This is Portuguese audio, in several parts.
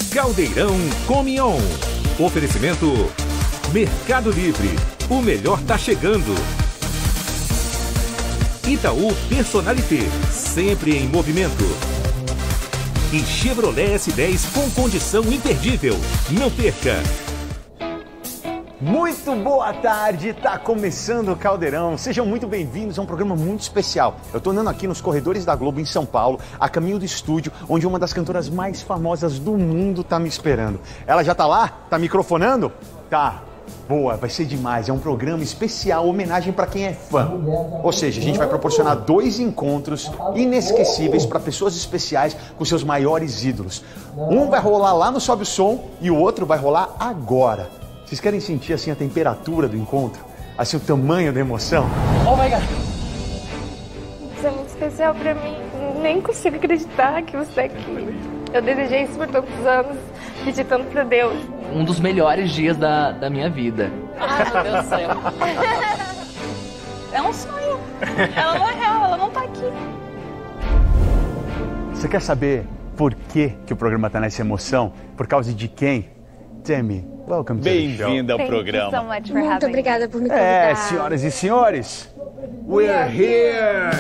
Caldeirão Come On. Oferecimento Mercado Livre. O melhor tá chegando. Itaú Personalité. Sempre em movimento. E Chevrolet S10 com condição imperdível. Não perca! Muito boa tarde, tá começando o Caldeirão. Sejam muito bem-vindos a um programa muito especial. Eu tô andando aqui nos corredores da Globo em São Paulo, a caminho do estúdio, onde uma das cantoras mais famosas do mundo tá me esperando. Ela já tá lá? Tá microfonando? Tá. Boa, vai ser demais. É um programa especial, homenagem para quem é fã. Ou seja, a gente vai proporcionar 2 encontros inesquecíveis para pessoas especiais com seus maiores ídolos. Um vai rolar lá no Sobe o Som e o outro vai rolar agora. Vocês querem sentir assim a temperatura do encontro? Assim o tamanho da emoção? Oh my God! Isso é muito especial pra mim. Nem consigo acreditar que você tá aqui. Eu desejei isso por tantos anos, pedi tanto pra Deus. Um dos melhores dias da minha vida. Ai, meu Deus do céu. É um sonho. Ela não é real, ela não tá aqui. Você quer saber por que o programa tá nessa emoção? Por causa de quem? Demi, welcome to the show. Bem-vinda ao programa. So much for Muito having obrigada por me convidar. Senhoras e senhores, we're here!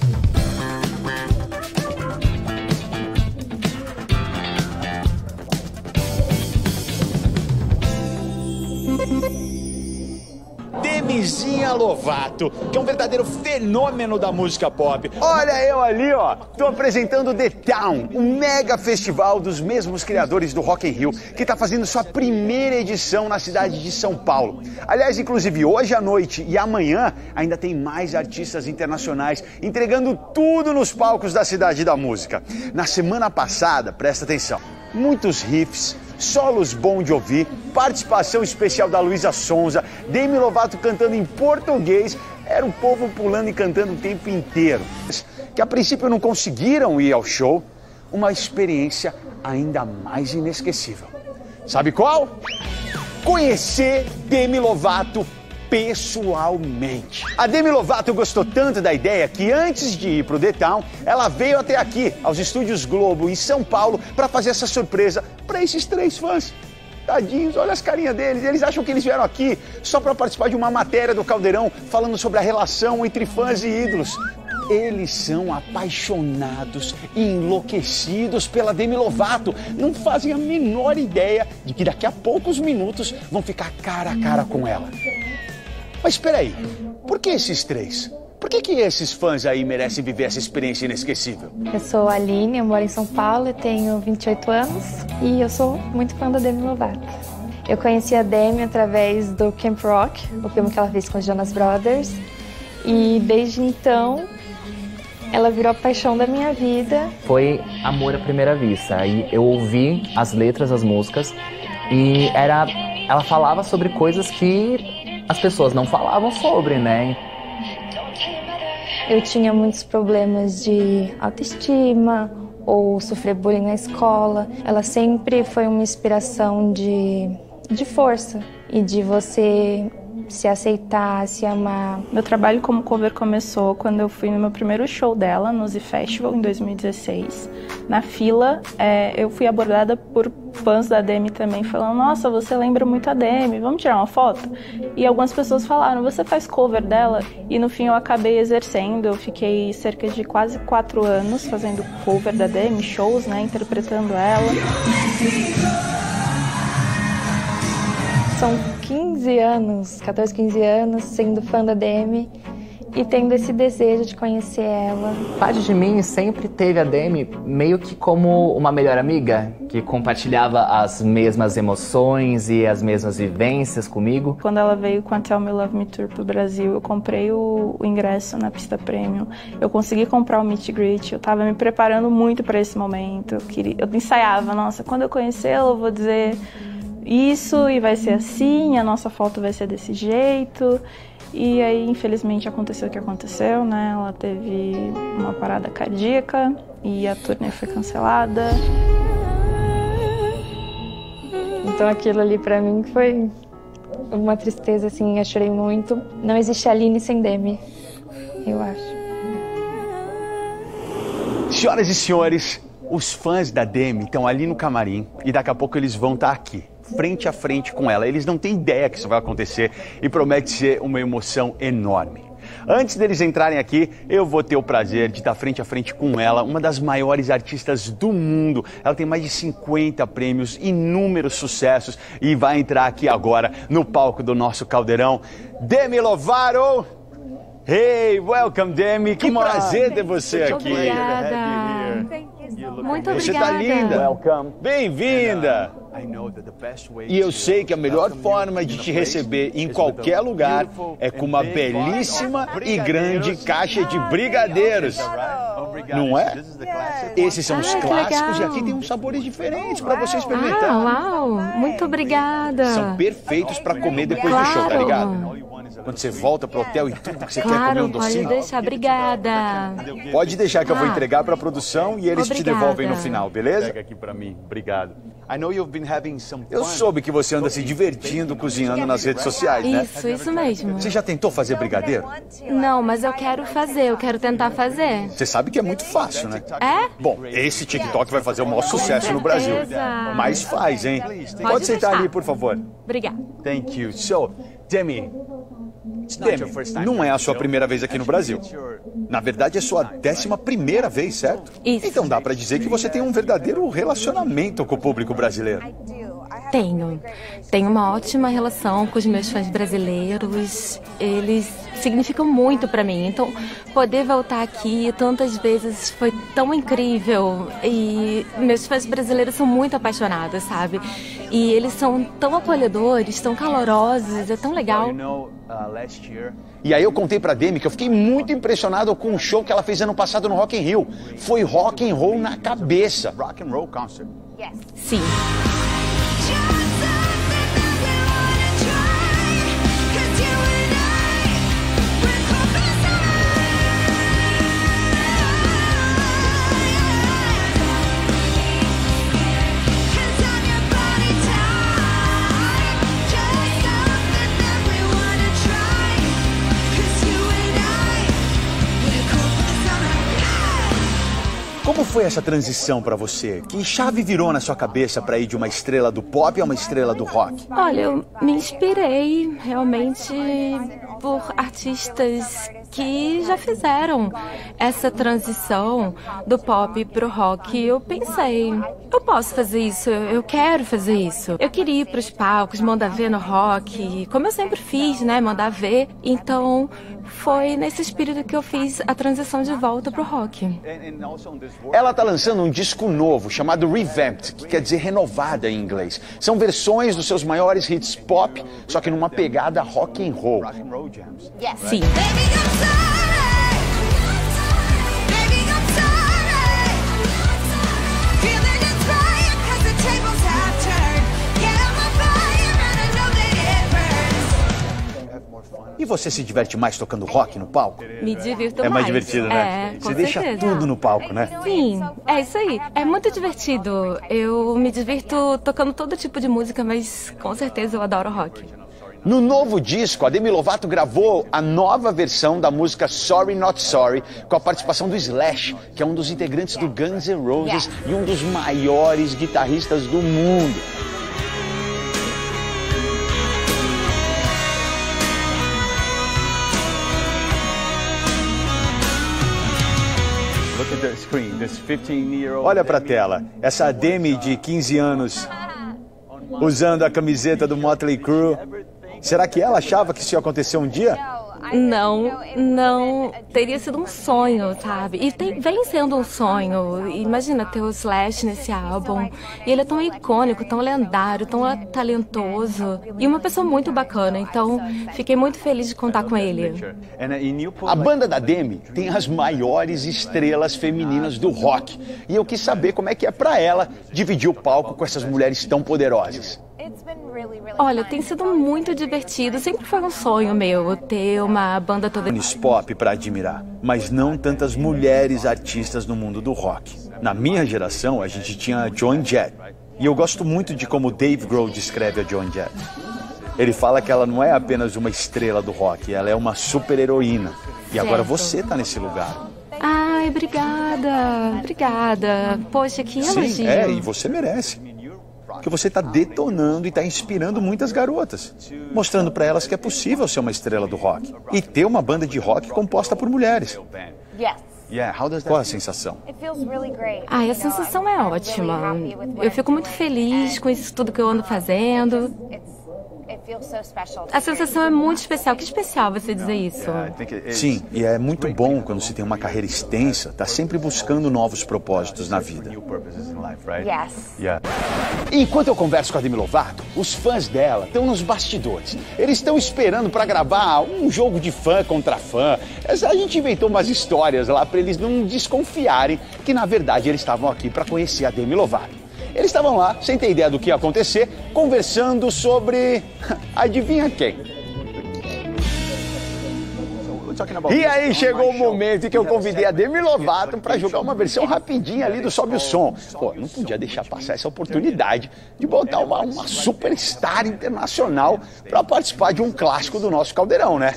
Demizinha Lovato, que é um verdadeiro fenômeno da música pop. Olha eu ali, ó, tô apresentando The Town, um mega festival dos mesmos criadores do Rock in Rio, que tá fazendo sua primeira edição na cidade de São Paulo. Aliás, inclusive hoje à noite e amanhã ainda tem mais artistas internacionais entregando tudo nos palcos da Cidade da Música. Na semana passada, presta atenção, muitos riffs, solos bons de ouvir, participação especial da Luísa Sonza, Demi Lovato cantando em português, era o povo pulando e cantando o tempo inteiro. Que a princípio não conseguiram ir ao show, uma experiência ainda mais inesquecível. Sabe qual? Conhecer Demi Lovato pessoalmente. A Demi Lovato gostou tanto da ideia que antes de ir pro The Town, ela veio até aqui, aos Estúdios Globo, em São Paulo, para fazer essa surpresa para esses 3 fãs. Tadinhos, olha as carinhas deles. Eles acham que eles vieram aqui só para participar de uma matéria do Caldeirão falando sobre a relação entre fãs e ídolos. Eles são apaixonados e enlouquecidos pela Demi Lovato. Não fazem a menor ideia de que daqui a poucos minutos vão ficar cara a cara com ela. Mas espera aí, por que esses 3? Por que esses fãs aí merecem viver essa experiência inesquecível? Eu sou a Aline, eu moro em São Paulo, eu tenho 28 anos e eu sou muito fã da Demi Lovato. Eu conheci a Demi através do Camp Rock, o filme que ela fez com os Jonas Brothers, e desde então ela virou a paixão da minha vida. Foi amor à primeira vista. Aí eu ouvi as letras, as músicas, e ela falava sobre coisas que as pessoas não falavam sobre, né? Eu tinha muitos problemas de autoestima ou sofrer bullying na escola. Ela sempre foi uma inspiração de força e de você se aceitar, se amar. Meu trabalho como cover começou quando eu fui no meu primeiro show dela, no Z Festival, em 2016. Na fila, eu fui abordada por fãs da Demi também, falando: nossa, você lembra muito a Demi, vamos tirar uma foto? E algumas pessoas falaram: você faz cover dela? E no fim eu acabei exercendo, eu fiquei cerca de quase 4 anos fazendo cover da Demi, shows, né, interpretando ela. São 15 anos, 14, 15 anos, sendo fã da Demi e tendo esse desejo de conhecer ela. Parte de mim sempre teve a Demi meio que como uma melhor amiga, que compartilhava as mesmas emoções e as mesmas vivências comigo. Quando ela veio com a Tell Me Love Me Tour pro Brasil, eu comprei o ingresso na pista premium, eu consegui comprar o meet and greet, eu tava me preparando muito para esse momento, eu ensaiava, nossa, quando eu conhecê-la eu vou dizer isso e vai ser assim, a nossa foto vai ser desse jeito. E aí, infelizmente, aconteceu o que aconteceu, né? Ela teve uma parada cardíaca e a turnê foi cancelada. Então aquilo ali pra mim foi uma tristeza, assim, eu chorei muito. Não existe Aline sem Demi, eu acho. Senhoras e senhores, Os fãs da Demi estão ali no camarim e daqui a pouco eles vão estar aqui, frente a frente com ela. Eles não têm ideia que isso vai acontecer e promete ser uma emoção enorme. Antes deles entrarem aqui, eu vou ter o prazer de estar frente a frente com ela, uma das maiores artistas do mundo. Ela tem mais de 50 prêmios, inúmeros sucessos e vai entrar aqui agora no palco do nosso caldeirão. Demi Lovato! Hey, welcome, Demi. Que prazer ter você aqui. Obrigada. Muito obrigada. Você tá linda. Bem-vinda. E eu sei que a melhor forma de te receber em qualquer lugar é com uma belíssima e grande caixa de brigadeiros. Não é? Esses são os clássicos e aqui tem uns sabores diferentes para você experimentar. Uau, muito obrigada. São perfeitos para comer depois do show, tá ligado? Quando você volta pro hotel e tudo que você quer comer um docinho. Pode deixar, obrigada. Pode deixar que eu vou entregar pra produção e eles te devolvem no Obrigada. final, beleza? Pega aqui pra mim, obrigado. Eu soube que você anda se divertindo cozinhando nas redes sociais, né? Isso mesmo. Você já tentou fazer brigadeiro? Não, mas eu quero fazer, eu quero tentar fazer. Você sabe que é muito fácil, né? É? Bom, esse TikTok vai fazer o maior sucesso no Brasil. certeza. Mas faz, hein? Pode Pode sentar deixar. ali, por favor. Obrigada. Thank you. So, Demi, não é a sua primeira vez aqui no Brasil. Na verdade, é sua 11ª vez, certo? Isso. Então dá pra dizer que você tem um verdadeiro relacionamento com o público brasileiro. Tenho uma ótima relação com os meus fãs brasileiros. Eles significam muito pra mim. Então, poder voltar aqui tantas vezes foi tão incrível. E meus fãs brasileiros são muito apaixonados, sabe? E eles são tão acolhedores, tão calorosos, é tão legal. E aí eu contei pra Demi que eu fiquei muito impressionado com o show que ela fez ano passado no Rock in Rio. Foi rock and roll na cabeça. Rock and roll concert. Sim. Como foi essa transição pra você? Que chave virou na sua cabeça pra ir de uma estrela do pop a uma estrela do rock? Olha, eu me inspirei realmente por artistas que já fizeram essa transição do pop pro rock. Eu pensei, eu posso fazer isso, eu quero fazer isso. Eu queria ir pros palcos, mandar ver no rock, como eu sempre fiz, né, mandar ver. Então, foi nesse espírito que eu fiz a transição de volta pro rock. Ela tá lançando um disco novo chamado Revamped, que quer dizer renovada em inglês. São versões dos seus maiores hits pop, só que numa pegada rock and roll. Sim. E você se diverte mais tocando rock no palco? Me divirto mais. É mais divertido, né? É, com Você deixa certeza. tudo no palco, né? Sim, é isso aí. É muito divertido. Eu me divirto tocando todo tipo de música, mas com certeza eu adoro rock. No novo disco, a Demi Lovato gravou a nova versão da música Sorry Not Sorry, com a participação do Slash, que é um dos integrantes do Guns N' Roses e um dos maiores guitarristas do mundo. Olha pra tela, essa Demi de 15 anos usando a camiseta do Motley Crue. Será que ela achava que isso ia acontecer um dia? Não. Teria sido um sonho, sabe? E vem sendo um sonho. Imagina ter o Slash nesse álbum. E ele é tão icônico, tão lendário, tão talentoso. E uma pessoa muito bacana. Então, fiquei muito feliz de contar com ele. A banda da Demi tem as maiores estrelas femininas do rock. E eu quis saber como é que é pra ela dividir o palco com essas mulheres tão poderosas. Olha, tem sido muito divertido. Sempre foi um sonho meu ter uma banda toda... Pop para admirar, mas não tantas mulheres artistas no mundo do rock. Na minha geração, a gente tinha a Joan Jett. E eu gosto muito de como Dave Grohl descreve a Joan Jett. Ele fala que ela não é apenas uma estrela do rock, ela é uma super-heroína. E agora você tá nesse lugar. Ai, obrigada. Obrigada. Poxa, que elogio. Sim, e você merece. Porque você está detonando e está inspirando muitas garotas, mostrando para elas que é possível ser uma estrela do rock e ter uma banda de rock composta por mulheres. Qual a sensação? A sensação é ótima. Eu fico muito feliz com isso tudo que eu ando fazendo. A sensação é muito especial. Que especial você dizer isso. Sim, e é muito bom quando se tem uma carreira extensa, tá sempre buscando novos propósitos na vida. Enquanto eu converso com a Demi Lovato, os fãs dela estão nos bastidores. Eles estão esperando para gravar um jogo de fã contra fã. A gente inventou umas histórias lá para eles não desconfiarem que, na verdade, eles estavam aqui para conhecer a Demi Lovato. Eles estavam lá, sem ter ideia do que ia acontecer, conversando sobre... Adivinha quem? E aí chegou o momento em que eu convidei a Demi Lovato para jogar uma versão rapidinha ali do Sobe o Som. Pô, não podia deixar passar essa oportunidade de botar uma superstar internacional para participar de um clássico do nosso Caldeirão, né?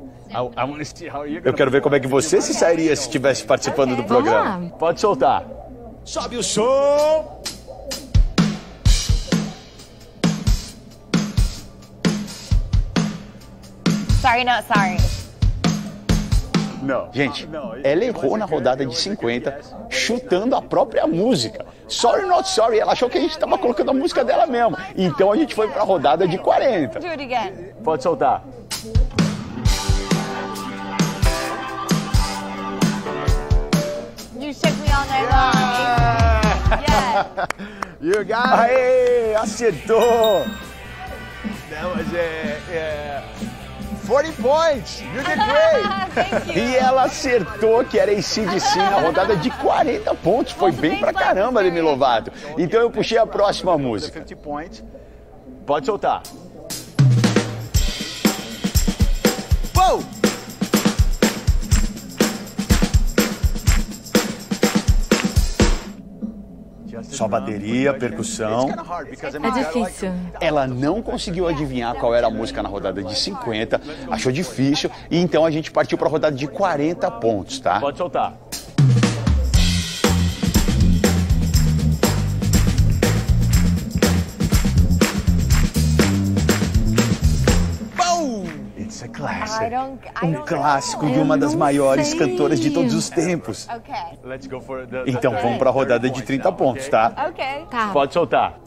Eu quero ver como é que você se sairia se estivesse participando do programa. Pode soltar. Sobe o som! Sorry, not sorry. Não. Gente, ela errou na rodada de 50, chutando a própria música. Sorry, not sorry. Ela achou que a gente estava colocando a música dela mesmo. Então a gente foi para a rodada de 40. Do it again. Pode soltar. You shook me all night long. Yeah. You got it. Aê, acertou. That was 40 points! You did great! Thank you. E ela acertou que era AC/DC na rodada de 40 pontos. Foi bem pra caramba, Demi Lovato. Então eu puxei a próxima música. 50 points. Pode soltar. Whoa! Só bateria, percussão. É difícil. Ela não conseguiu adivinhar qual era a música na rodada de 50, achou difícil, e então a gente partiu para a rodada de 40 pontos, tá? Pode soltar. It's a classic. Um clássico de uma das maiores cantoras de todos os tempos. Então vamos para a rodada de 30 pontos, tá? Tá. Pode soltar.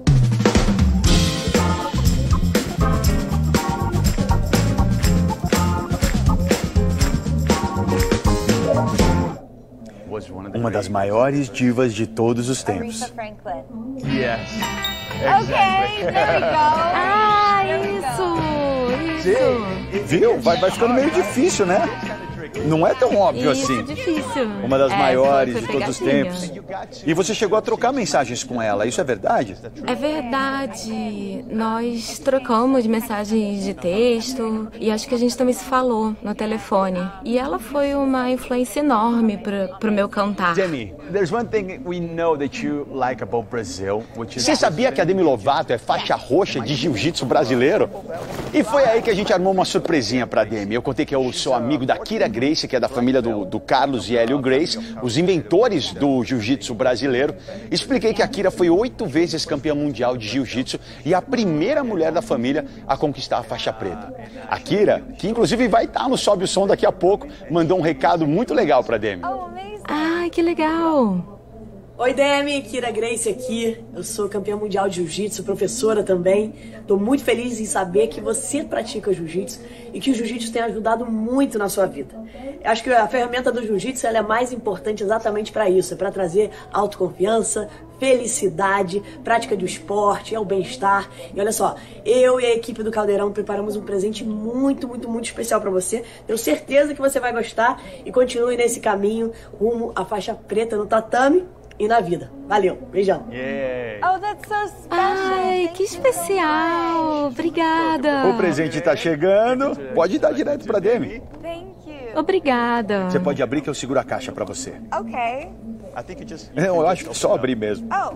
Uma das maiores divas de todos os tempos. Yes. Okay, there we go. Isso. Viu? Vai ficando meio difícil, né? Não é tão óbvio Isso, assim. difícil. Uma das maiores foi de todos os pegadinha. tempos. E você chegou a trocar mensagens com ela, isso é verdade? É verdade. Nós trocamos mensagens de texto e acho que a gente também se falou no telefone. E ela foi uma influência enorme pro meu cantar. Demi, there's one thing we know that you like about Brazil, which is... Você sabia que a Demi Lovato é faixa roxa de jiu-jitsu brasileiro? E foi aí que a gente armou uma surpresinha pra Demi. Eu contei que eu sou amigo da Kira Gracie, que é da família do Carlos e Hélio Gracie, os inventores do jiu-jitsu brasileiro. Expliquei que a Kira foi 8 vezes campeã mundial de jiu-jitsu e a primeira mulher da família a conquistar a faixa preta. A Kira, que inclusive vai estar no Sobe o Som daqui a pouco, mandou um recado muito legal pra Demi. Ai, que legal. Oi, Demi, Kira Gracie aqui. Eu sou campeã mundial de jiu-jitsu, professora também. Estou muito feliz em saber que você pratica jiu-jitsu e que o jiu-jitsu tem ajudado muito na sua vida. Eu acho que a ferramenta do jiu-jitsu ela é mais importante exatamente para isso, é para trazer autoconfiança, felicidade, prática do esporte, é o bem-estar. E olha só, eu e a equipe do Caldeirão preparamos um presente muito, muito, muito especial para você. Tenho certeza que você vai gostar e continue nesse caminho rumo à faixa preta no tatame e na vida. Valeu, beijão. Oh, that's so special. Ai, que especial. Obrigada. O presente tá chegando. Pode dar direto pra Demi. Thank you. Obrigada. Você pode abrir que eu seguro a caixa pra você. Okay. Eu acho que é só abrir mesmo. Oh.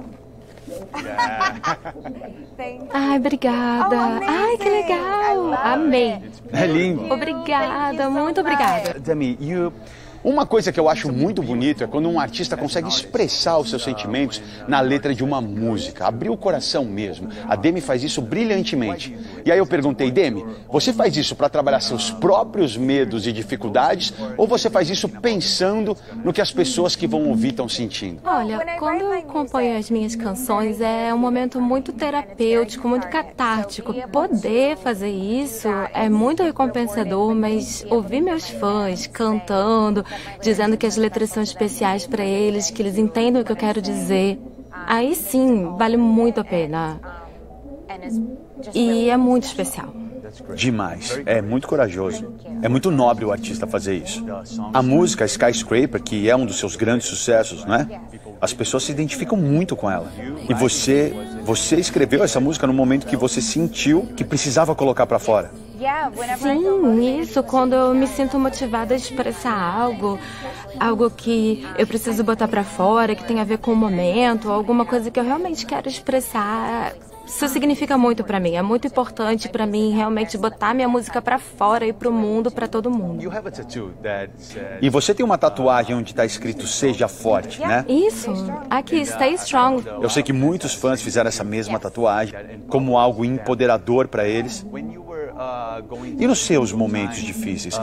Thank you. Ai, obrigada. Oh, Ai, que amazing. legal. I love Amei. it. É lindo. Obrigada, Thank you so muito obrigada. Demi, Uma coisa que eu acho muito bonito é quando um artista consegue expressar os seus sentimentos na letra de uma música, abrir o coração mesmo. A Demi faz isso brilhantemente. E aí eu perguntei, Demi, você faz isso para trabalhar seus próprios medos e dificuldades ou você faz isso pensando no que as pessoas que vão ouvir estão sentindo? Olha, quando eu componho as minhas canções é um momento muito terapêutico, muito catártico. Poder fazer isso é muito recompensador, mas ouvir meus fãs cantando, dizendo que as letras são especiais para eles, que eles entendem o que eu quero dizer, aí sim, vale muito a pena. E é muito especial. Demais. É muito corajoso. É muito nobre o artista fazer isso. A música Skyscraper, que é um dos seus grandes sucessos, não é? As pessoas se identificam muito com ela. E você escreveu essa música no momento que você sentiu que precisava colocar para fora. Sim, isso, quando eu me sinto motivada a expressar algo que eu preciso botar pra fora, que tem a ver com o momento, alguma coisa que eu realmente quero expressar. Isso significa muito pra mim, é muito importante pra mim realmente botar minha música pra fora e pro mundo, pra todo mundo. E você tem uma tatuagem onde tá escrito Seja Forte, né? Isso, aqui, Stay Strong. Eu sei que muitos fãs fizeram essa mesma tatuagem como algo empoderador pra eles. E nos seus momentos difíceis?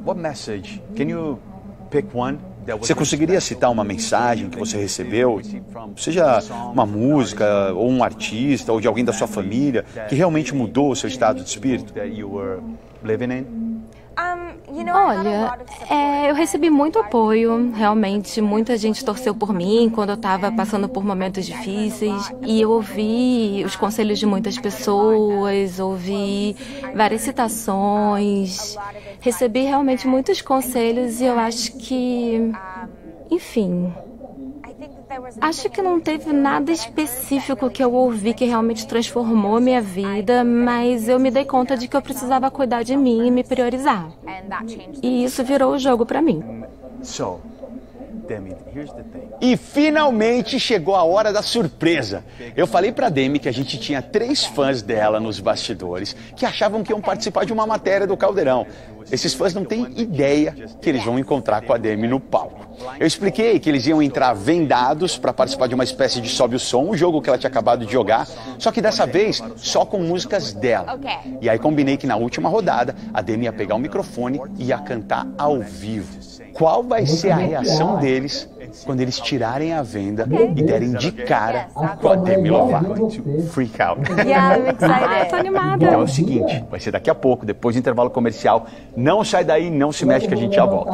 Você conseguiria citar uma mensagem que você recebeu, seja uma música, ou um artista, ou de alguém da sua família, que realmente mudou o seu estado de espírito? Olha, eu recebi muito apoio, realmente, muita gente torceu por mim quando eu estava passando por momentos difíceis e eu ouvi os conselhos de muitas pessoas, ouvi várias citações, recebi realmente muitos conselhos e eu acho que, enfim, acho que não teve nada específico que eu ouvi que realmente transformou minha vida, mas eu me dei conta de que eu precisava cuidar de mim e me priorizar. E isso virou o jogo pra mim. E finalmente chegou a hora da surpresa. Eu falei pra Demi que a gente tinha 3 fãs dela nos bastidores que achavam que iam participar de uma matéria do Caldeirão. Esses fãs não têm ideia que eles vão encontrar com a Demi no palco. Eu expliquei que eles iam entrar vendados para participar de uma espécie de Sobe o Som, o jogo que ela tinha acabado de jogar, só que dessa vez só com músicas dela. E aí combinei que na última rodada a Demi ia pegar o microfone e ia cantar ao vivo. Qual vai ser a reação deles quando eles tirarem a venda e derem de cara com a Demi Lovato? Freak out. Eu tô animada. Então é o seguinte, vai ser daqui a pouco, depois do intervalo comercial. Não sai daí, não se mexe que a gente já volta.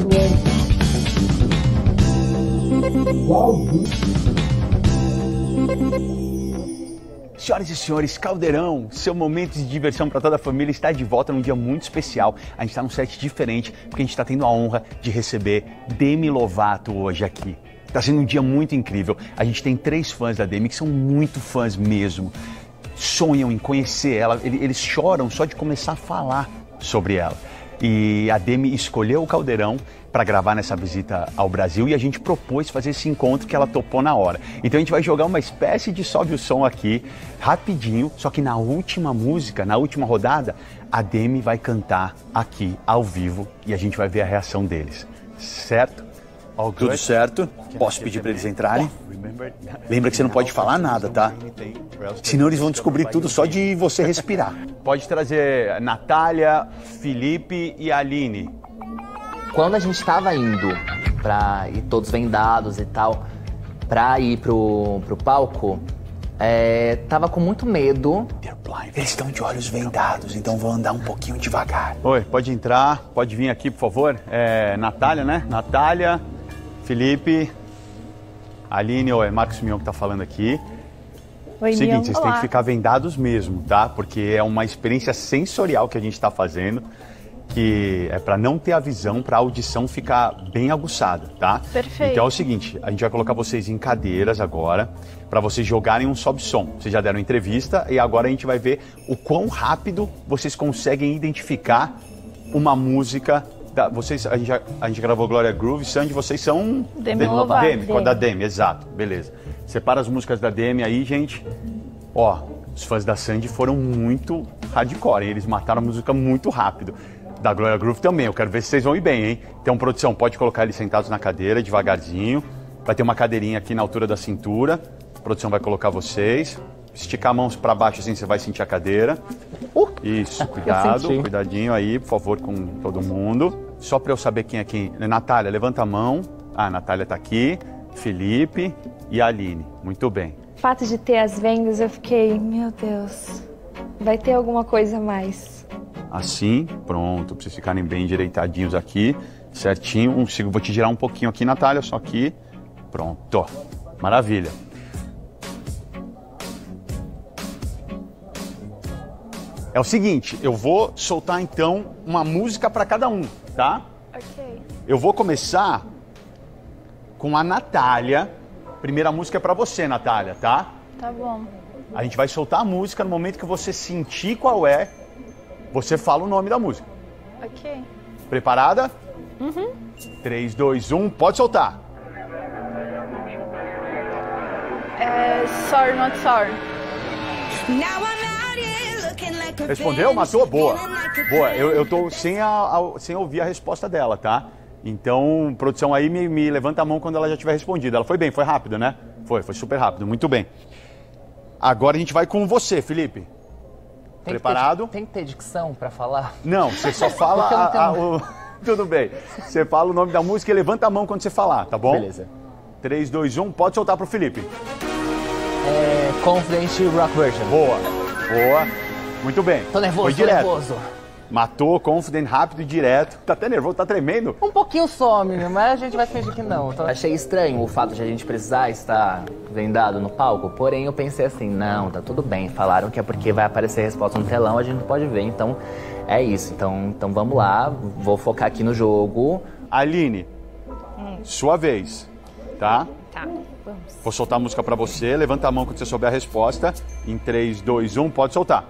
Senhoras e senhores, Caldeirão, seu momento de diversão para toda a família está de volta num dia muito especial. A gente está num set diferente porque a gente está tendo a honra de receber Demi Lovato hoje aqui. Está sendo um dia muito incrível. A gente tem 3 fãs da Demi que são muito fãs mesmo. Sonham em conhecer ela, eles choram só de começar a falar sobre ela. E a Demi escolheu o Caldeirão para gravar nessa visita ao Brasil e a gente propôs fazer esse encontro que ela topou na hora. Então a gente vai jogar uma espécie de Sobe o Som aqui, rapidinho, só que na última música, na última rodada, a Demi vai cantar aqui, ao vivo, e a gente vai ver a reação deles. Certo? Tudo certo? Posso pedir para eles entrarem? Lembra que você não pode falar nada, tá? Senão eles vão descobrir tudo só de você respirar. Pode trazer Natália, Felipe e Aline. Quando a gente tava indo pra ir todos vendados e tal, pra ir pro palco, tava com muito medo. Eles estão de olhos vendados, então vão andar um pouquinho devagar. Oi, pode entrar, pode vir aqui, por favor. Natália, né? Natália, Felipe, Aline, é Marcos Mion que tá falando aqui. Oi, Seguinte, vocês Olá. têm que ficar vendados mesmo, tá? Porque é uma experiência sensorial que a gente tá fazendo, que é para não ter a visão, para a audição ficar bem aguçada, tá? Perfeito. Então é o seguinte, a gente vai colocar vocês em cadeiras agora, para vocês jogarem um sobe-som. Vocês já deram entrevista e agora a gente vai ver o quão rápido vocês conseguem identificar uma música. A gente gravou Glória Groove, Sandy, vocês são... Demi Lovato. Demi, da Demi, exato, beleza. Separa as músicas da Demi aí, gente. Ó, os fãs da Sandy foram muito hardcore, hein? Eles mataram a música muito rápido. Da Gloria Groove também, eu quero ver se vocês vão ir bem, hein? Então, produção, pode colocar eles sentados na cadeira, devagarzinho. Vai ter uma cadeirinha aqui na altura da cintura. A produção vai colocar vocês. Esticar a mão para baixo, assim, você vai sentir a cadeira. Isso, cuidado, cuidadinho aí, por favor, com todo mundo. Só para eu saber quem é quem. Natália, levanta a mão. Ah, a Natália tá aqui. Felipe e a Aline. Muito bem. O fato de ter as vendas, eu fiquei, meu Deus, vai ter alguma coisa a mais. Assim, pronto, pra vocês ficarem bem direitadinhos aqui, certinho. Vou te girar um pouquinho aqui, Natália, só aqui. Pronto, maravilha. É o seguinte, eu vou soltar então uma música para cada um, tá? Ok. Eu vou começar com a Natália. Primeira música é para você, Natália, tá? Tá bom. A gente vai soltar a música no momento que você sentir qual é. Você fala o nome da música. Ok. Preparada? Uhum. 3, 2, 1, pode soltar. Sorry Not Sorry. Respondeu? Matou? Boa. Boa, eu tô sem ouvir a resposta dela, tá? Então, produção aí, me levanta a mão quando ela já tiver respondido. Ela foi bem, foi rápido, né? Foi super rápido, muito bem. Agora a gente vai com você, Felipe. Preparado? Tem que ter dicção pra falar? Não, você só fala Tudo bem. Você fala o nome da música e levanta a mão quando você falar, tá bom? Beleza. 3, 2, 1, pode soltar pro Felipe. Confident Rock Version. Boa, boa. Muito bem. Tô nervoso, foi direto. nervoso. Matou, confident, rápido e direto. Tá até nervoso, tá tremendo? Um pouquinho só, menino, mas a gente vai fingir que não. Achei estranho o fato de a gente precisar estar vendado no palco, porém eu pensei assim, não, tá tudo bem. Falaram que é porque vai aparecer a resposta no telão, a gente não pode ver, então é isso. Então vamos lá, vou focar aqui no jogo. Aline, sua vez, tá? Tá, vamos. Vou soltar a música pra você, levanta a mão quando você souber a resposta. Em 3, 2, 1, pode soltar.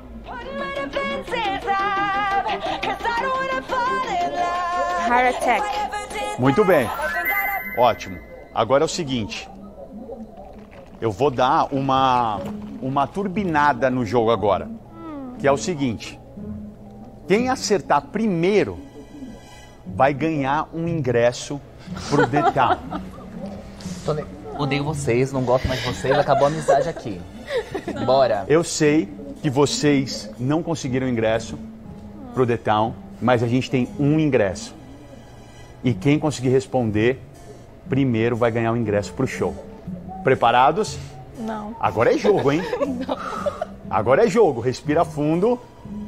Heart Attack. Muito bem. Ótimo. Agora é o seguinte. Eu vou dar uma turbinada no jogo agora. Que é o seguinte. Quem acertar primeiro vai ganhar um ingresso pro The Town. Odeio vocês, não gosto mais de vocês, acabou a amizade aqui. Bora. Eu sei que vocês não conseguiram ingresso pro The Town, mas a gente tem um ingresso. E quem conseguir responder primeiro vai ganhar o ingresso pro show. Preparados? Não. Agora é jogo, hein? Não. Agora é jogo. Respira fundo.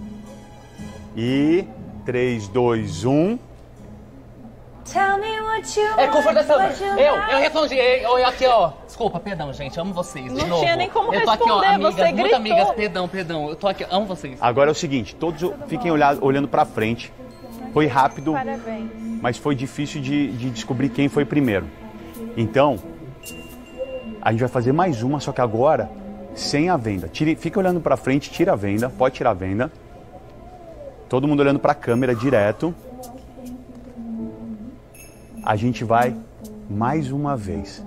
E 3, 2, 1. Tell me what you confortação. want, Eu respondi. Eu aqui, ó. Desculpa, perdão, gente. Amo vocês. De Não novo. tinha nem como eu tô aqui, ó, responder, amigas, você muito gritou. amigas. Perdão. Eu tô aqui, amo vocês. Agora é o seguinte, todos fiquem olhando pra frente. Foi rápido, Parabéns. mas foi difícil de descobrir quem foi primeiro. Então, a gente vai fazer mais uma, só que agora sem a venda. Fica olhando pra frente, tira a venda, pode tirar a venda. Todo mundo olhando pra câmera direto. A gente vai mais uma vez.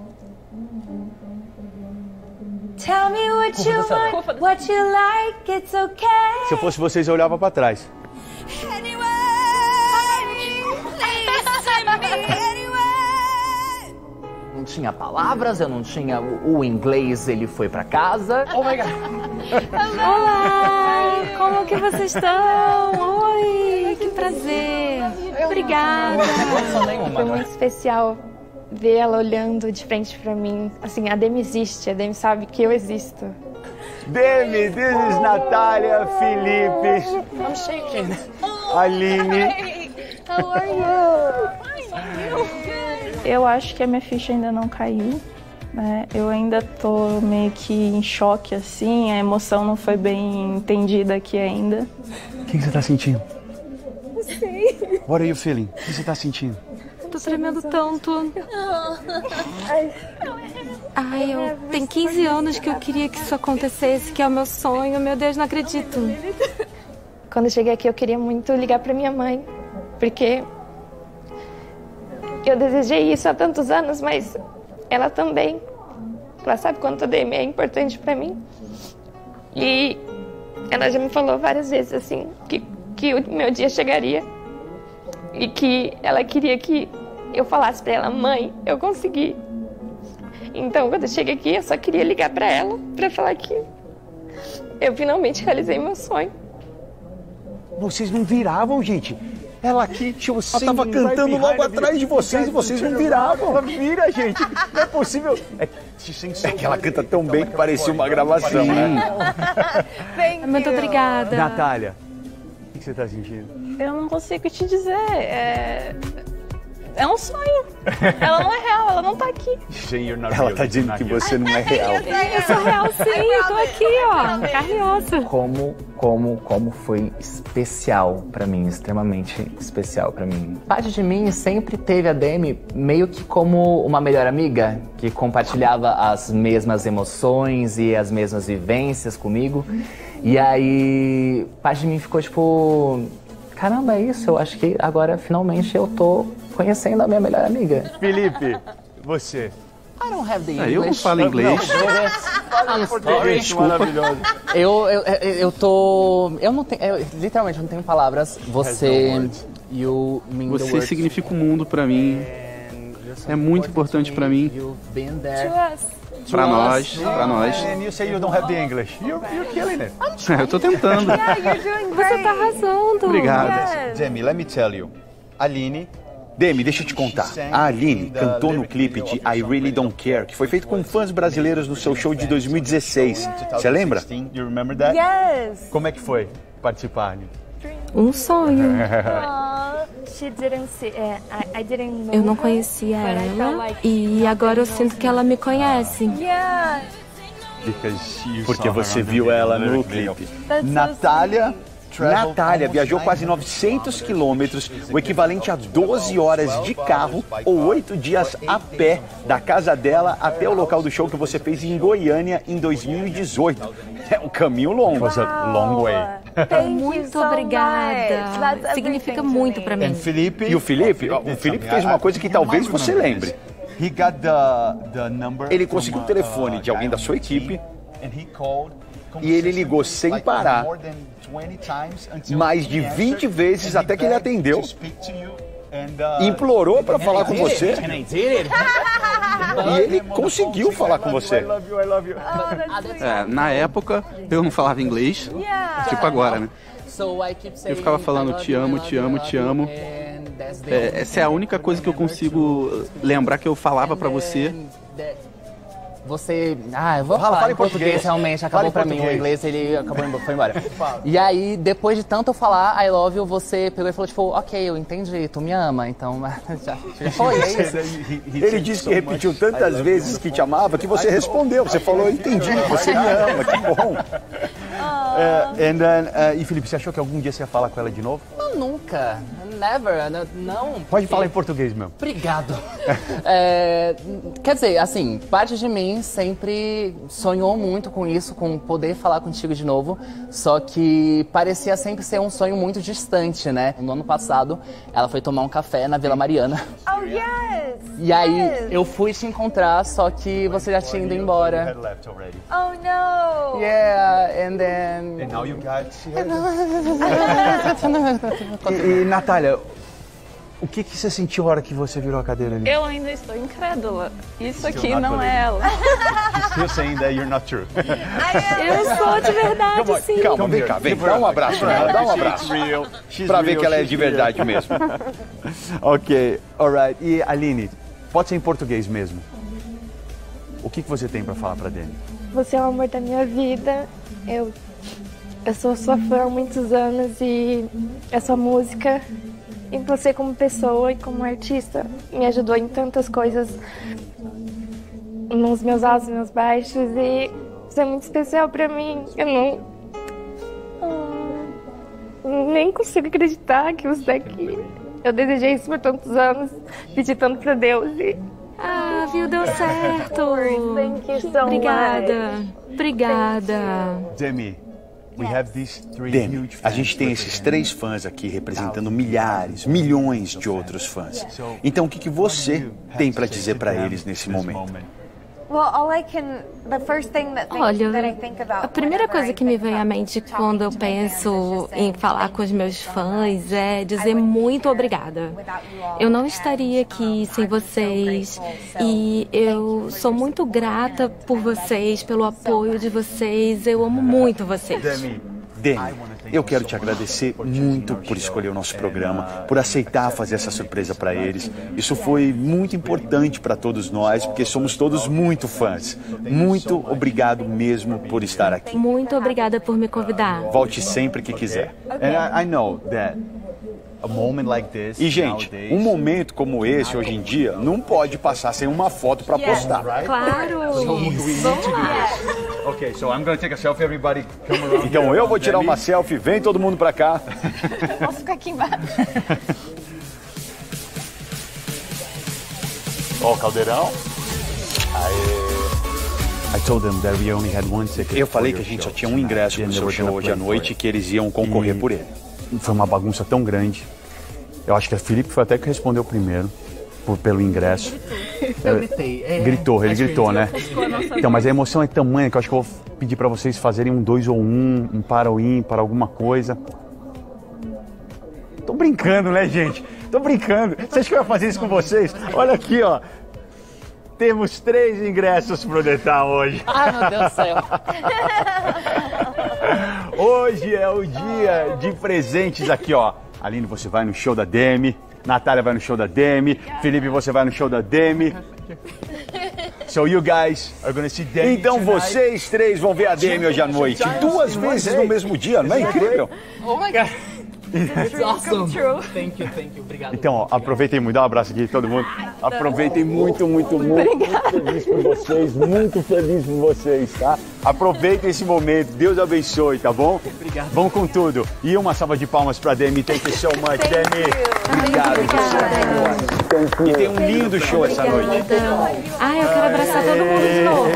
Tell me what you want, what you like, it's okay. Se eu fosse vocês, eu olhava pra trás. Anyway, please send me anyway. Não tinha palavras, eu não tinha o inglês, ele foi pra casa. Oh my God. Olá, como que vocês estão? Oi, que prazer. Obrigada. Foi muito especial ver ela olhando de frente pra mim. Assim, a Demi existe, a Demi sabe que eu existo. Demi, this is Natália, Felipe, I'm shaking. Aline. How are you? Eu acho que a minha ficha ainda não caiu, né? Eu ainda tô meio que em choque, assim. A emoção não foi bem entendida aqui ainda. O que você tá sentindo? Não sei. What are you feeling? O que você tá sentindo? Tô tremendo tanto. Ai, eu tenho 15 anos que eu queria que isso acontecesse, que é o meu sonho. Meu Deus, não acredito. Quando eu cheguei aqui, eu queria muito ligar pra minha mãe, porque eu desejei isso há tantos anos, mas ela também. Ela sabe quanto a Demi é importante pra mim. E ela já me falou várias vezes, assim, que o meu dia chegaria. e que ela queria que eu falasse pra ela, mãe, eu consegui. Então, quando eu cheguei aqui, eu só queria ligar pra ela pra falar que eu finalmente realizei meu sonho. Vocês não viravam, gente. Ela aqui, ela tava cantando logo atrás de vocês e vocês não viravam. Ela vira, gente. Não é possível. É que ela canta tão bem que parecia uma gravação, né? Muito obrigada. Natália, o que você tá sentindo? Eu não consigo te dizer. É um sonho. Ela não é real, ela não tá aqui. Ela tá dizendo que você não é real. Eu sou real sim, eu tô aqui, ó, carne e osso. Como foi especial pra mim, extremamente especial pra mim. Parte de mim sempre teve a Demi meio que como uma melhor amiga, que compartilhava as mesmas emoções e as mesmas vivências comigo. E aí, parte de mim ficou tipo, caramba, é isso, eu acho que agora finalmente eu tô conhecendo a minha melhor amiga. Felipe, você. I don't have the English. Eu não falo inglês. Desculpa. Eu não tenho, literalmente eu não tenho palavras. Você significa o mundo pra mim. É muito importante pra mim. Pra nós. And you say you don't have the English. You're killing it. Eu tô tentando. Você tá arrasando. Obrigado. Demi, let me tell you. Aline. Demi, deixa eu te contar. A Aline cantou no clipe de I Really Don't Care, que foi feito com fãs brasileiros no seu show de 2016. Você lembra? Yes. Como é que foi participar, Aline? Um sonho. She didn't see, I didn't know Eu não her, conhecia but I felt ela like e agora eu sinto que ela me conhece. Yeah. Porque você viu ela no clipe. Natália viajou quase 900 quilômetros, o equivalente a 12 horas de carro ou 8 dias a pé da casa dela até o local do show que você fez em Goiânia em 2018. É um caminho longo. Was a long way. Muito obrigada. Significa muito pra mim. E o Felipe fez uma coisa que talvez você lembre. Ele conseguiu o telefone de alguém da sua equipe e ele ligou sem parar mais de 20 vezes até que ele atendeu. Implorou para falar com você. E ele conseguiu falar com você. Na época, eu não falava inglês. Tipo agora, né? Eu ficava falando te amo, te amo, te amo. Essa é a única coisa que eu consigo lembrar que eu falava pra você. Você... eu vou falar em português, realmente, acabou pra mim. O inglês, ele foi embora. E aí, depois de tanto eu falar I love you, você pegou e falou, tipo, ok, eu entendi, tu me ama, então já foi, é isso. Ele disse que repetiu tantas vezes que te amava que você respondeu. Você falou, entendi, você me ama, que bom. E Felipe, você achou que algum dia você ia falar com ela de novo? Não, nunca. Never. Não. Pode falar em português mesmo. Obrigado. Quer dizer, assim, parte de mim sempre sonhou muito com isso, com poder falar contigo de novo, só que parecia sempre ser um sonho muito distante, né? No ano passado, ela foi tomar um café na Vila Mariana. Oh, yes! E aí, eu fui te encontrar, só que você já tinha ido embora. Oh, no! Yeah, and then... And now you got... E Natália, o que você sentiu a hora que você virou a cadeira ali? Eu ainda estou incrédula. Isso aqui não é ela. Still saying that you're not true. Eu sou de verdade, sim. Calma, vem cá, dá um abraço nela, dá um abraço. Pra ver que ela é de verdade mesmo. Ok, alright. E Aline, pode ser em português mesmo. O que você tem pra falar pra Demi? Você é o amor da minha vida. Eu sou sua fã há muitos anos e a sua música e você como pessoa e como artista me ajudou em tantas coisas, nos meus altos e meus baixos, e isso é muito especial pra mim. Eu nem consigo acreditar que você tá aqui. Eu desejei isso por tantos anos, pedi tanto pra Deus e... viu, deu certo. Thank you so Obrigada. Demi, a gente tem esses 3 fãs aqui representando milhares, milhões de outros fãs. Então, o que você tem para dizer para eles nesse momento? Olha, a primeira coisa que me vem à mente quando eu penso em falar com os meus fãs é dizer muito obrigada. Eu não estaria aqui sem vocês e eu sou muito grata por vocês, pelo apoio de vocês. Eu amo muito vocês. Demi, eu quero te agradecer muito por escolher o nosso programa, por aceitar fazer essa surpresa para eles. Isso foi muito importante para todos nós, porque somos todos muito fãs. Muito obrigado mesmo por estar aqui. Muito obrigada por me convidar. Volte sempre que quiser. And I know that a moment like this, e, gente, um momento como esse, hoje em dia, não pode passar sem uma foto para postar. Claro! Vamos lá! Okay, so I'm gonna take a selfie, everybody come around. Então eu vou tirar uma selfie, vem todo mundo pra cá. Posso ficar aqui embaixo? Ó, o caldeirão. Eu falei que a gente só tinha um ingresso no seu show hoje à noite e que eles iam concorrer por ele. Foi uma bagunça tão grande. Eu acho que a Felipe foi até que respondeu primeiro. Pelo ingresso. Eu gritei. Ele gritou, né? Então, mas a emoção é tamanha que eu acho que eu vou pedir pra vocês fazerem um 2 ou 1, um par ou ímpar, alguma coisa. Tô brincando, né, gente? Tô brincando. Você acha que eu ia fazer isso com vocês? Olha aqui, ó. Temos 3 ingressos pro Detal hoje. Ai, meu Deus do céu. Hoje é o dia de presentes aqui, ó. Aline, você vai no show da Demi. Natália vai no show da Demi. Felipe, você vai no show da Demi. So you guys are gonna see Demi. Então vocês 3 vão ver a Demi hoje à noite. 2 vezes no mesmo dia, não é incrível? Oh my God. It's awesome. Thank you. Obrigado. Então, ó, aproveitem muito. Dá um abraço aqui, todo mundo. Aproveitem muito. Muito feliz por vocês. Muito feliz por vocês, tá? Aproveitem esse momento. Deus abençoe, tá bom? Obrigado. Vão com tudo. E uma salva de palmas pra Demi. Thank you so much, Demi. Obrigado. E tem um lindo show essa noite. Ai, eu quero abraçar todo mundo de novo.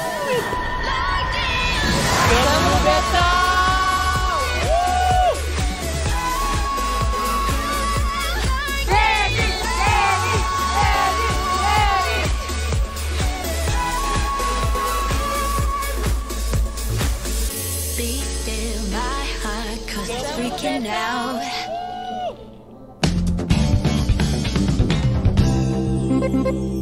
Freaking out.